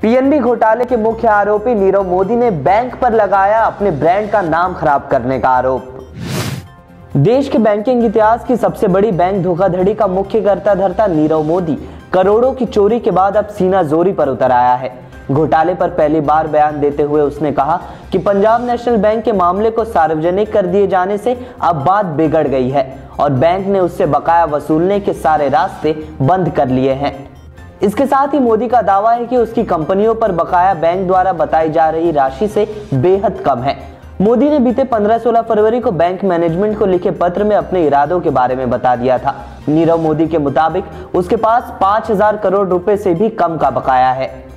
PNB घोटाले के मुख्य आरोपी नीरव मोदी ने बैंक पर लगाया अपने ब्रांड का नाम खराब करने का आरोप। देश के बैंकिंग इतिहास की सबसे बड़ी बैंक धोखाधड़ी का मुख्य कर्ता धर्ता नीरव मोदी करोड़ों की चोरी के बाद अब सीना जोरी पर उतर आया है। घोटाले पर पहली बार बयान देते हुए उसने कहा कि पंजाब नेशनल बैंक के मामले को सार्वजनिक कर दिए जाने से अब बात बिगड़ गई है और बैंक ने उससे बकाया वसूलने के सारे रास्ते बंद कर लिए हैं। इसके साथ ही मोदी का दावा है कि उसकी कंपनियों पर बकाया बैंक द्वारा बताई जा रही राशि से बेहद कम है। मोदी ने बीते 15-16 फरवरी को बैंक मैनेजमेंट को लिखे पत्र में अपने इरादों के बारे में बता दिया था। नीरव मोदी के मुताबिक उसके पास 5,000 करोड़ रुपए से भी कम का बकाया है।